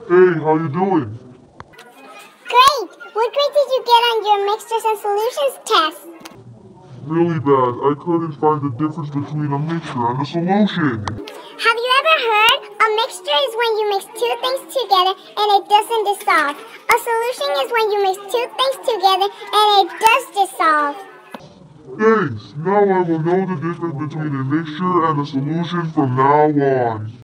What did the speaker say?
Hey, how you doing? Great! What grade did you get on your mixtures and solutions test? Really bad. I couldn't find the difference between a mixture and a solution. Have you ever heard a mixture is when you mix two things together and it doesn't dissolve? A solution is when you mix two things together and it does dissolve. Thanks. Now I will know the difference between a mixture and a solution from now on.